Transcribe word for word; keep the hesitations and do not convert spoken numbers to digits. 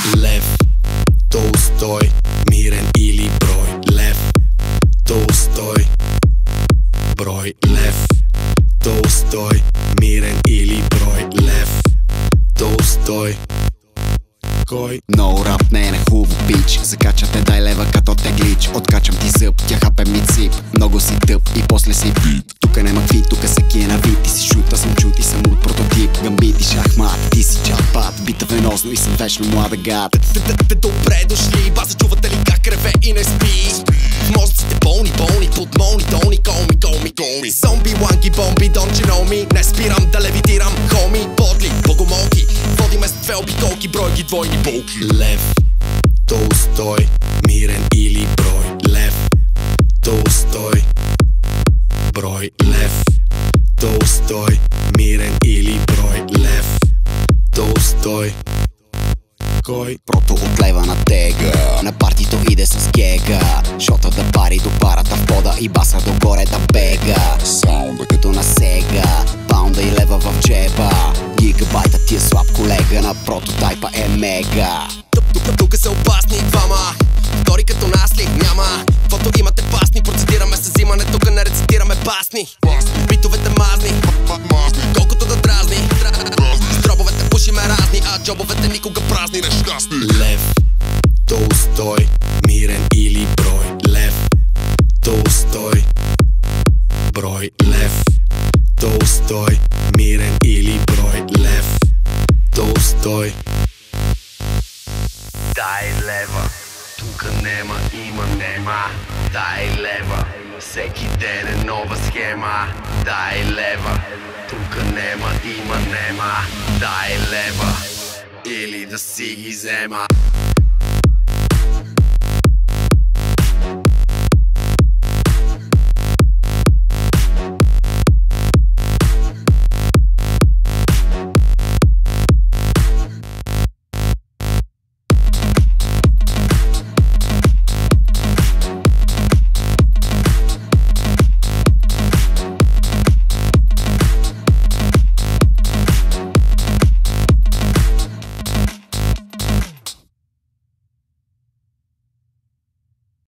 Лев Толстой, мирен или брой? Лев Толстой, брой. Лев Толстой, мирен или брой? Лев Толстой. Кой? No рап не е хубаво пич. Закачате дай лева като теглич. Откачам ти зъб, тя хапе ми цип. Много си тъп и после си бит. Тука нема кви, тука са ки е на вид. Ти си шута, съм чут и съм от прототип. Гамбит и шахмат, ти си джакпат. Бита венозно и съм вечно млада гад. Добре дошли, база чувате ли как реве и не спи? В мозъците болни, болни, под молни тони. Call me, call me, call me. Зомби, ланки, бомби, don't you know me? Не спирам да левитирам, хоми. Подли, богомолки, водиме с две обиколки. Брой ги двойни болки. Лев Толстой, мирен или брой? Лев Толстой, брой. Лев Толстой, мирен или брой? Лев Толстой. Кой? Прото от лева на тега. На партито иде с гега. Шота да пари до парата в пода и баса догоре да бега. Саунда като на сега. Паунда и лева в джеба. Гигабайта ти е слаб колега. На прототайпа е мега. Тука са опасни двама. Втори като нас ли? Няма. Каквото имате пасни. Процедираме с взимане, тука не рецитираме басни. Битовете мазни, колкото да дразни. С дробовете пушиме разни, а джобовете никога празни. Нещастни. Лев Толстой, мирен или брой? Лев Толстой, брой. Лев Толстой, мирен или брой? Лев Толстой. Дай лева, тука нема, има нема. Дай лева, всеки ден е нова схема. Дай лева, тука нема, има нема. Дай лева, или да си ги взема.